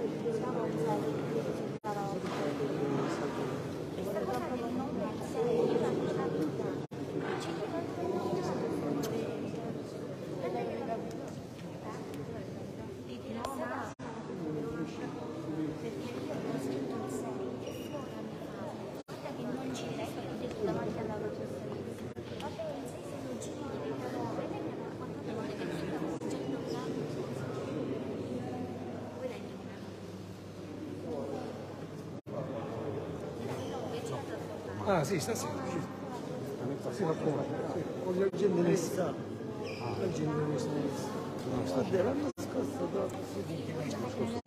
Ah sì, stasera. Sì, va buono. Con la gente ne sta. La gente ne sta. L'anno scorso